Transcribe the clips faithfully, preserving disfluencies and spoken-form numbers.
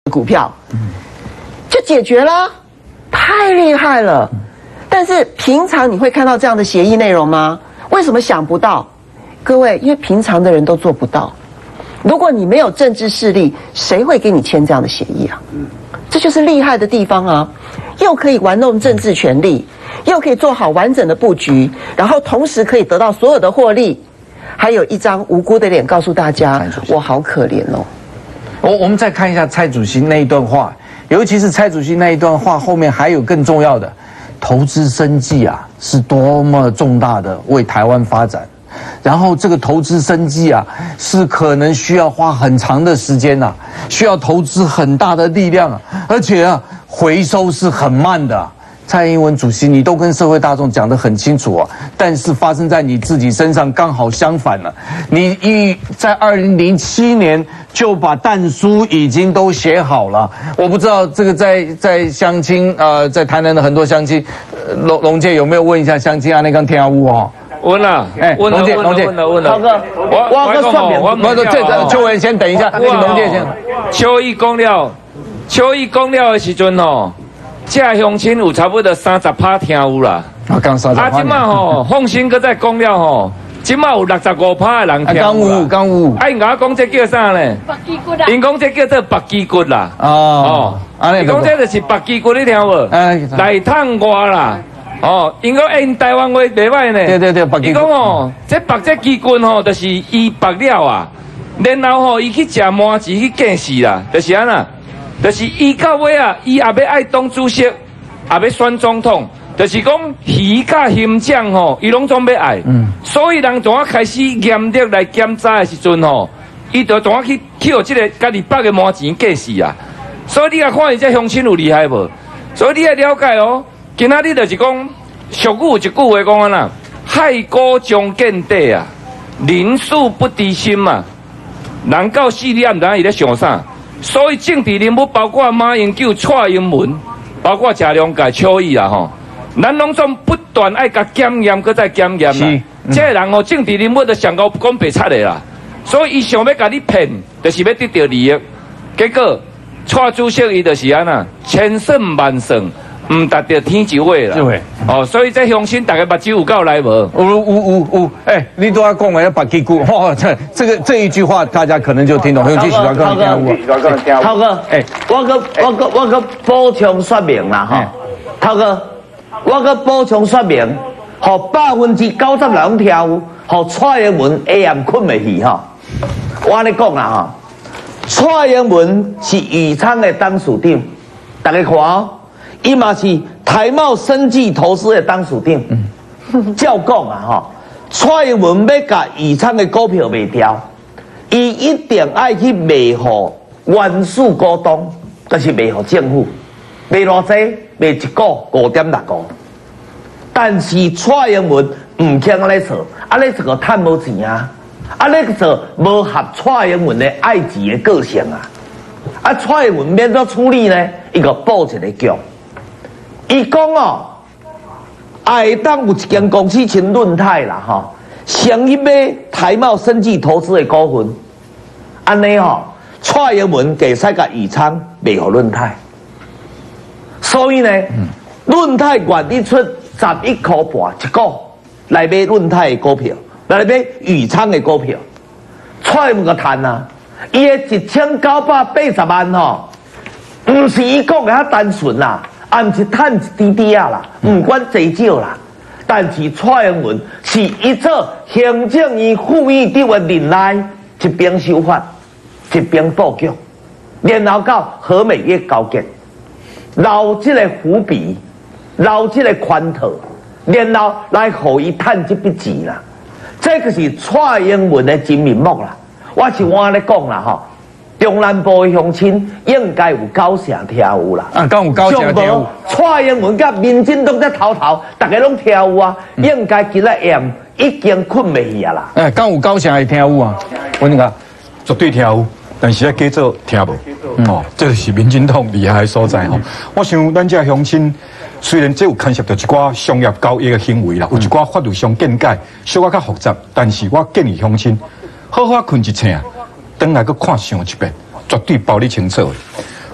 股票，就解决了，太厉害了。但是平常你会看到这样的协议内容吗？为什么想不到？各位，因为平常的人都做不到。如果你没有政治势力，谁会给你签这样的协议啊？这就是厉害的地方啊！又可以玩弄政治权力，又可以做好完整的布局，然后同时可以得到所有的获利，还有一张无辜的脸告诉大家：我好可怜哦。 我我们再看一下蔡主席那一段话，尤其是蔡主席那一段话后面还有更重要的，投资生技啊是多么重大的为台湾发展，然后这个投资生技啊是可能需要花很长的时间啊，需要投资很大的力量啊，而且啊回收是很慢的啊。蔡英文主席，你都跟社会大众讲得很清楚啊，但是发生在你自己身上刚好相反了。你一在二零零七年就把弹书已经都写好了，我不知道这个在在乡亲呃在台南的很多乡亲，呃、龙龙介有没有问一下乡亲啊？那刚听屋哦。 问了， 哎， 问了， 龙介，龙介， 问了，问了。 涛哥，我我个算命， 我我这邱文先等一下，龙介先。 邱毅讲了，邱毅讲了的时阵吼。这乡亲有差不多三十趴听有啦， 啊，刚三十趴。 啊，今嘛吼，放心搁再讲了吼，今嘛有六十五趴的人听有啦。 刚有，刚有。 啊，因甲我讲这叫啥呢？白鸡骨啦。因讲这叫做白鸡骨啦。 哦。 哦。因讲这就是白鸡骨，你听无？哎。内汤外啦。哦，因讲因台湾话袂歹呢。 对对对，白鸡骨。 伊讲哦，这白这鸡骨吼，就是伊白了啊，然后吼伊去食麻糍去见死啦，就是安那。就是伊到尾啊，伊也要爱当主席，也要选总统，就是讲鱼甲虾酱吼，伊拢总要爱。嗯。所以人从啊开始严厉来检查的时阵吼，伊就从啊去捡这个家己北的麻糍过世啊。所以你啊看伊这乡亲有厉害无？所以你要了解哦，今仔日就是讲俗语有一句话讲啊呐，害国将见底啊，人事不知心嘛。人到死你也毋知伊咧想啥。所以政治人物包括马英九、蔡英文，包括谢龙介、邱毅啊吼，咱拢总不断爱甲检验，搁再检验啦。嗯、这个人吼，政治人物都上高讲白贼的啦，所以伊想要甲你骗，就是要得到利益。结果蔡主席伊就是安那，千算万算，唔达到天一位啦。哦，所以这乡亲大家目睭有够来无？ 有有有有，哎，你都要讲的要白鸡骨，哇，这这个这一句话大家可能就听懂。有继续来讲听涛哥，哎，我个我个我个补充说明啦哈，涛哥，我个补充说明，互百分之九十人跳舞，互蔡英文下暗困袂去哈。我安尼讲啦哈，蔡英文是余昌的董事长，大家看哦。伊嘛是台茂生技投资的董事长，照讲啊吼，蔡英文要甲余昌的股票卖掉，伊一定爱去卖予原始股东，就是卖予政府，卖偌济？卖一股五点六股。但是蔡英文唔肯安尼做，安尼做个赚无钱啊，安尼做无合蔡英文的爱钱的个性啊，啊蔡英文免怎处理呢？伊个报一个局。伊讲哦，爱当有一间公司称润泰啦吼，想去买台茂生技投资的股份，安尼吼，蔡英文给使甲余昌卖予润泰，所以呢，润泰愿意出十一块半一股来买润泰的股票，来买余昌的股票，蔡英文个赚啊，伊的一千九百八十万吼，唔是伊讲的遐单纯啦。啊，毋是赚一滴滴啊啦，唔管多少啦。但是蔡英文是一做行政院副院长的任内，一边修法，一边布局，然后到和美业交结，留这个伏笔，留这个圈套，然后来互伊赚这笔钱啦。这个是蔡英文的真面目啦。我是我安尼讲啦吼。中南部的乡亲应该有九成跳舞啦， 啊，敢有九成跳舞。 蔡英文甲民进党在头头，大家拢跳舞啊，嗯、应该今仔夜已经困袂去啊啦。 哎，敢有九成会跳舞啊？我你讲， 绝对跳舞，但是要假做听无。嗯、哦，这就是民进党厉害的所在吼。嗯、我想咱这乡亲，虽然这有牵涉到一寡商业交易的行为啦，有一寡法律上见解，小可较复杂，但是我建议乡亲好好困一醒。等来个看上一遍，绝对包你清楚的。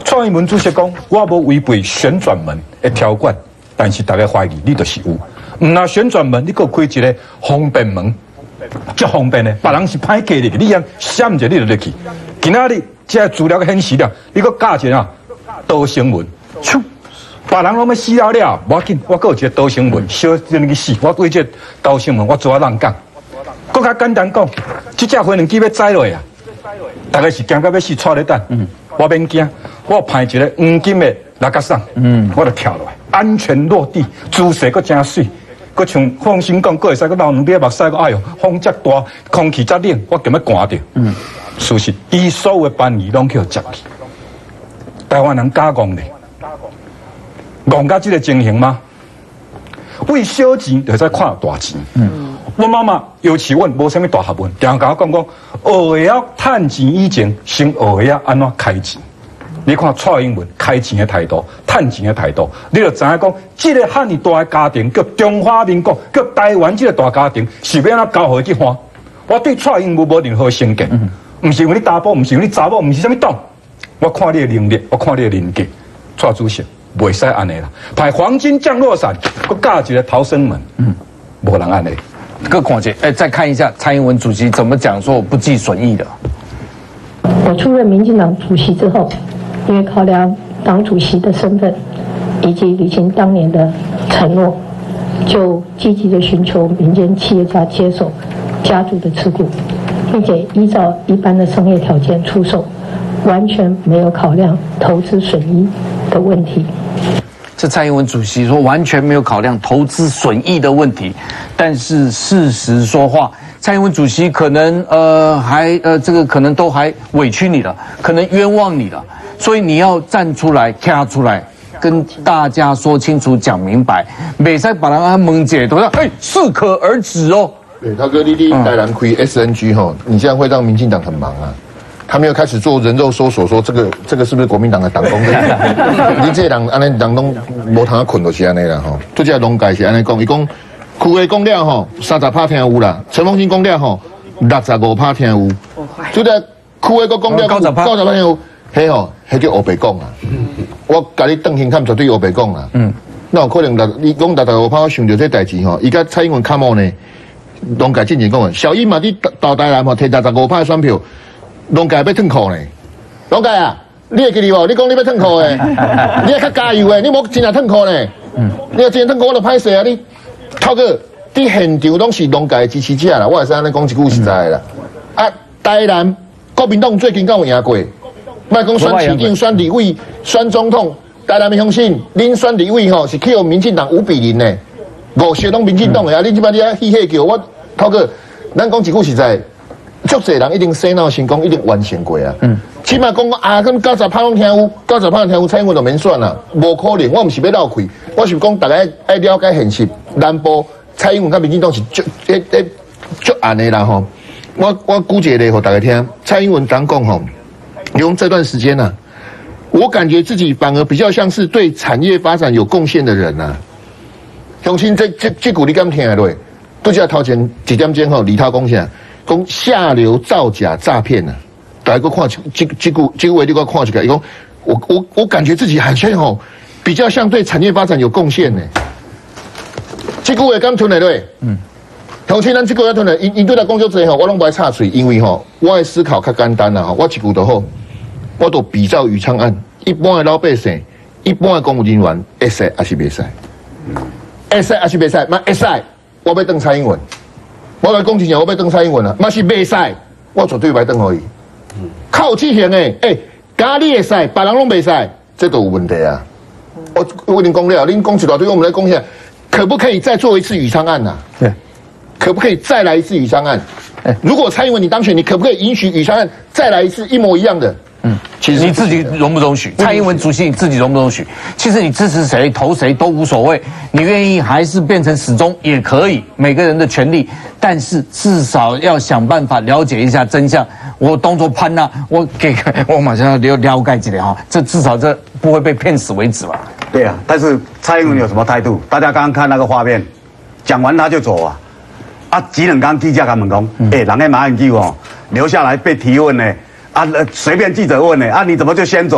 蔡英文主席讲，我无违背旋转门的条款，但是大家怀疑你就是有。唔那旋转门，你给我开一个方便门，足方便的，别人是歹过入去，你按闪一下你就入去。今仔日这资料显示了，你个价钱啊，刀成文，咻，别人拢要死了了，无要紧，我还有一个刀成文，小人去死，我对这刀成文我做啊人讲。更较简单讲，这架飞轮机要载落啊，大概是惊到要死，错咧等。嗯，我免惊，我派一个黄金的拉卡伞，嗯，我就跳落来，安全落地，姿势佫真水。佮像放心讲，佮会使佮流两滴目屎，佮哎哟，风遮大，空气遮冷，我根本寒着。嗯，事实，伊所有的班仪拢去接去。台湾人假戆咧，戆到这个情形吗？为小钱就使看大钱。嗯，我妈妈尤其阮无啥物大学问，常甲我讲讲，学会趁钱以前，先学会安怎开钱。你看蔡英文开钱的态度，趁钱的态度，你就知影讲，这个汉尼大的家庭，叫中华民国，叫台湾这个大家庭，是要安怎交互伊去花？我对蔡英文无任何成见，唔、嗯、是因为你查甫，唔是因为你查某，唔是啥物党，我看你的能力，我看你的人格，蔡主席袂使安尼啦，派黄金降落伞，佮架一个逃生门，嗯，无人安尼。 各况且，哎，再看一下蔡英文主席怎么讲说不计损益的。 我出任民进党主席之后。因为考量党主席的身份，以及履行当年的承诺，就积极的寻求民间企业家接手家族的持股，并且依照一般的商业条件出售，完全没有考量投资损益的问题。 这蔡英文主席说完全没有考量投资损益的问题，但是事实说话。蔡英文主席可能呃还呃这个可能都还委屈你了，可能冤枉你了，所以你要站出来跳出来，跟大家说清楚讲明白，袂使把人安蒙解都要哎适可而止哦。 对，涛哥，你你台南亏 S N G 哈，你这样会让民进党很忙啊。他们又开始做人肉搜索，说这个这个是不是国民党的党工？你这人安尼人拢无通困就是安尼啦吼。就这农界是安尼讲，伊讲。区的讲了吼，三十趴听有啦；陈凤新讲了吼，六十五趴听有。就在区的个讲了，九十趴听有，迄吼，迄叫黑白讲啊。我甲你邓行看绝对黑白讲啦。嗯，那有可能六，你讲六十五趴，我想到这代志吼，伊甲蔡英文卡莫呢，农界进前讲啊，小英嘛，你到台南吼，摕六十五趴选票，农界要退裤呢。农界啊，你会记哩无？你讲你要退裤诶，你要较加油诶，你无真正退裤呢。嗯，你要真正退裤，我就歹势啊你。涛哥，伫现场拢是农界支持者啦，我会使安尼讲一句实在啦。啊，台南国民党最近敢有赢过？莫讲选市长、选立委、选总统，台南的乡亲，恁选立委吼是去互民进党五比零呢，五席拢民进党的啊！恁即摆你啊嬉戏叫我涛哥，咱讲一句实在，足侪人一定洗脑成功，一定完成过啊。嗯，起码讲啊，咁九十趴拢听有，九十趴听有，蔡英文就免选啦，无可能。我毋是要闹气，我是讲大家爱了解现实。南部蔡英文跟民进党是足诶诶足暗的啦吼，我我估计咧，给大家听，蔡英文刚讲吼，用这段时间呢、啊，我感觉自己反而比较像是对产业发展有贡献的人呐。乡亲，这这这股你敢听对？都叫头前几点钟吼，李涛讲啥？讲下流造假诈骗呐，大家个看这这股这股你给我看一个，伊讲我我我感觉自己好像吼，比较像对产业发展有贡献呢。这句话敢吞的对，嗯，乡亲，咱这句话吞的，因因对咱讲足济吼，我拢不爱插嘴，因为吼，我的思考较简单啦吼，我一句就好，我都比照余昌案，一般的老百姓，一般的公务人员，会使还是袂使？会使还是袂使？嘛会使，我要当蔡英文，我来讲真正，我要当蔡英文啊，嘛是袂使，我绝对袂当可以。靠执行的，诶、欸，家你会使，别人拢袂使，这都有问题啊！我我跟恁讲了，恁讲一大堆，我们来讲下。可不可以再做一次宇昌案呐、啊？对，可不可以再来一次宇昌案？哎，如果蔡英文你当选，你可不可以允许宇昌案再来一次一模一样的？嗯，其实你自己容不容许？蔡英文主席你自己容不容许？其实你支持谁投谁都无所谓，你愿意还是变成始终也可以，每个人的权利。但是至少要想办法了解一下真相。我当作潘娜，我给我马上要了了解一下哈，这至少这不会被骗死为止吧？ 对啊，但是蔡英文有什么态度？大家刚刚看那个画面，讲完他就走啊！啊，几两刚记者他们讲，哎、欸，人家马英九哦，留下来被提问呢，啊，随便记者问呢，啊，你怎么就先走？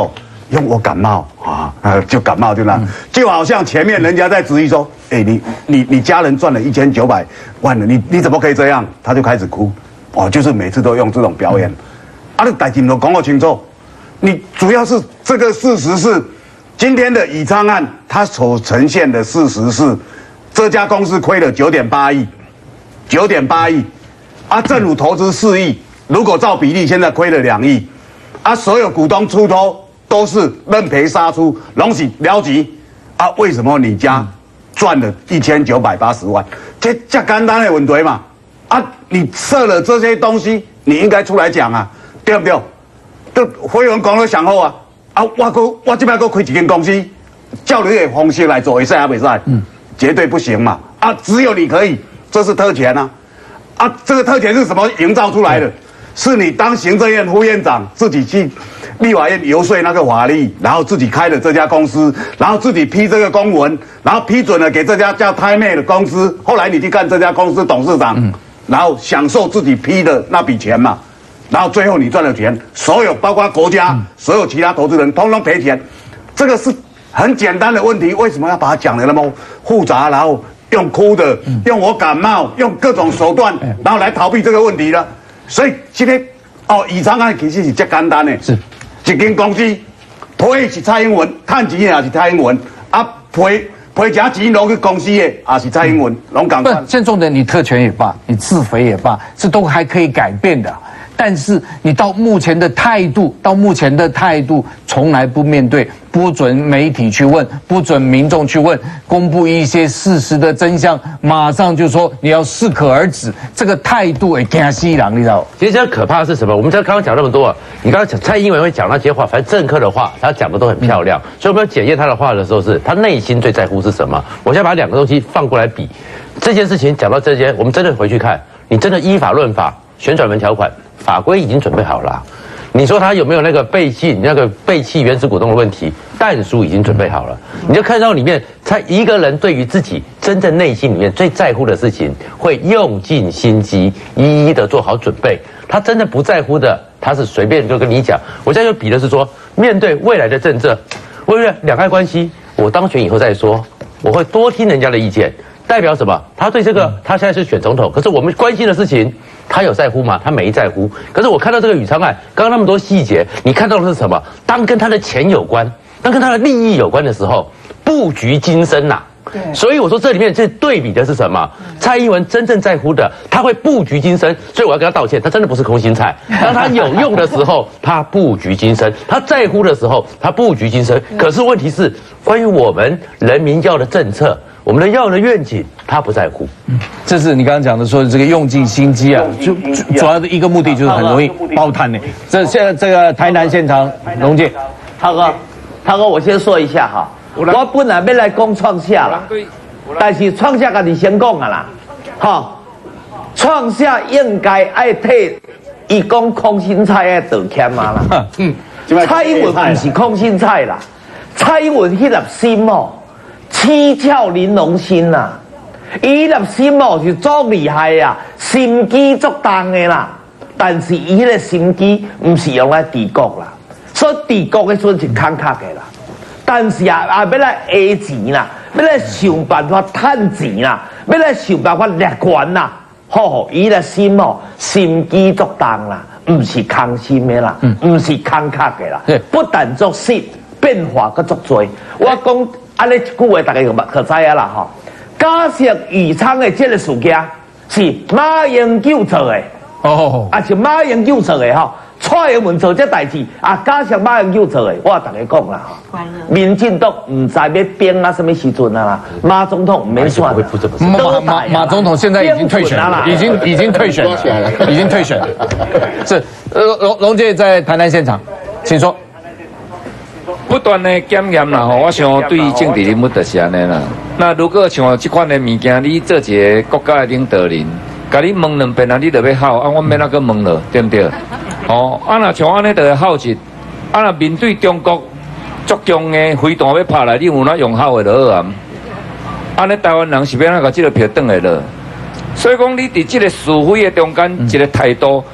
用我感冒啊，呃，就感冒就那，就好像前面人家在质疑说，哎，你你你家人赚了一千九百万了，你你怎么可以这样？他就开始哭，哦，就是每次都用这种表演，啊，你代金都讲我清楚，你主要是这个事实是，今天的宜昌案，它所呈现的事实是，这家公司亏了九点八亿，九点八亿，啊，政府投资四亿，如果照比例，现在亏了两亿。啊，所有股东出头都是认赔杀出，拢是了结。啊，为什么你家赚了一千九百八十万？这这简单的问题嘛。啊，你设了这些东西，你应该出来讲啊，对不对？都辉文讲了上好啊。啊，我个我这边个开一间公司，照你的方式来做，会使还袂使？嗯，绝对不行嘛。啊，只有你可以，这是特权啊。啊，这个特权是什么营造出来的？是你当行政院副院长自己去立法院游说那个法律，然后自己开了这家公司，然后自己批这个公文，然后批准了给这家叫泰妹的公司。后来你去干这家公司董事长，嗯、然后享受自己批的那笔钱嘛，然后最后你赚了钱，所有包括国家、嗯、所有其他投资人通通赔钱，这个是很简单的问题，为什么要把它讲得那么复杂？然后用哭的，嗯、用我感冒，用各种手段，然后来逃避这个问题呢？所以这个哦，宜昌案其实是最简单的，是一间公司赔是蔡英文，赚钱也是蔡英文，啊赔赔假钱拢去公司的也是蔡英文，拢共款。 现在重点，你特权也罢，你自肥也罢，这都还可以改变的。但是你到目前的态度，到目前的态度，从来不面对，不准媒体去问，不准民众去问，公布一些事实的真相，马上就说你要适可而止，这个态度会惊死人，你知道？ 其实这可怕的是什么？我们刚刚讲那么多，你刚刚讲蔡英文会讲那些话，反正政客的话，他讲的都很漂亮，嗯、所以我们要检验他的话的时候是，是他内心最在乎是什么？我现在把两个东西放过来比，这件事情讲到这些，我们真的回去看，你真的依法论法，旋转门条款。法规已经准备好了、啊，你说他有没有那个背弃那个背弃原始股东的问题？但书已经准备好了，你就看到里面，他一个人对于自己真正内心里面最在乎的事情，会用尽心机，一一的做好准备。他真的不在乎的，他是随便就跟你讲。我现在就比的是说，面对未来的政策，为了两岸关系，我当选以后再说，我会多听人家的意见。代表什么？他对这个，他现在是选总统，可是我们关心的事情，他有在乎吗？他没在乎。可是我看到这个宇昌案，刚刚那么多细节，你看到的是什么？当跟他的钱有关，当跟他的利益有关的时候，布局精深呐、啊。对，所以我说这里面这对比的是什么？蔡英文真正在乎的，他会布局精深，所以我要跟他道歉，他真的不是空心菜。当他有用的时候，他布局精深；他在乎的时候，他布局精深。可是问题是，关于我们人民要的政策。我们的要的愿景，他不在乎。嗯， 这是你刚刚讲的说这个用尽心机啊，就主要的一个目的就是很容易包摊呢。这现在这个台南现场，龙介， 涛哥，涛哥，我先说一下哈，我本来要来讲创下啦，但是创下家己先讲啊啦，哈，创下应该爱替伊讲空心菜爱道歉嘛啦。嗯，蔡英文不是空心菜啦，蔡英文迄粒心哦。七窍玲珑心呐、啊，伊粒心哦是足厉害呀、啊，心机足重的啦。但是伊迄个心机唔是用来治国啦，所以治国的时阵是坎坷的啦。但是啊啊，要来讹钱啦，要来想办法趁钱啦，要来想办法掠权啦。吼，伊个心哦，心机足重啦，唔是空心的啦，唔、嗯、是坎坷的啦。不但作实，变化佮足多。我讲。安尼一句话，大家就可知啊啦吼。假设宜昌的这个事件是马英九做的，哦，啊是马英九做的吼，蔡英文做这代志啊，假设马英九做的，我大家讲啦吼，民进党唔知要编啊什么时阵啊啦，马总统没算， 马马马总统现在已经退选了，已经已经退选了，已经退选了。是呃龙龙介在台南现场，请说。 不断的检验啦，吼，我想对政治人物就是安尼啦。那如果像这款的物件，你做一个国家的领导人，甲你问两遍啊，你就要好啊，我免那个问了，对不对？哦，啊那像安尼就会好一，啊那面对中国足强的飞弹要拍来，你有哪用好的就好啊？安尼台湾人是要哪个这个票转来了？所以讲你伫这个是非的中间，一个态度。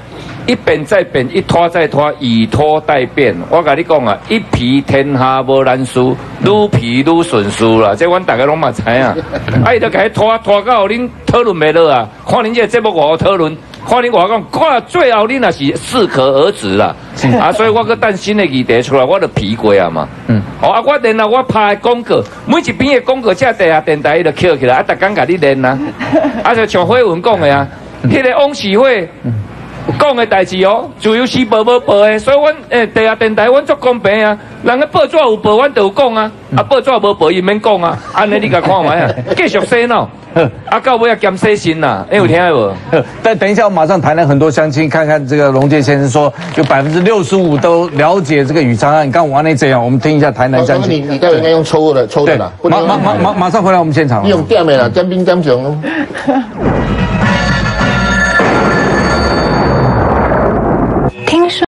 一变再变，一拖再拖，以拖代变。我跟你讲啊，一皮天下无难事，愈皮愈顺事啦。这阮大家拢嘛知啊。啊，伊就甲伊拖拖到恁讨论袂落啊。看恁这个节目偌好讨论，看恁我讲，看最后恁也是适可而止啦。啊，所以我搁等新的议题出来，我就皮过啊嘛。嗯。哦啊，我练啊，我拍的广告，每一边的广告，这地下电台伊就捡起来，啊，逐工甲你练啊。啊，就像辉文讲的啊，迄个王喜会。讲的代志哦，自由时报无报的，所以阮诶地下电台阮足公平啊，人个报纸有报，阮就有讲啊，啊报纸无报，伊免讲啊，安尼你甲看卖啊，继续洗脑，啊到尾要减洗心呐，你有听到无？ 但等一下，我马上谈了很多乡亲，看看这个龙介先生说有百分之六十五都了解这个宇昌案，刚王内这样，我们听一下台南乡亲。 你你待会应该用抽的抽的啦， 马马马马马上回来我们现场。 你用点的啦，点兵点将。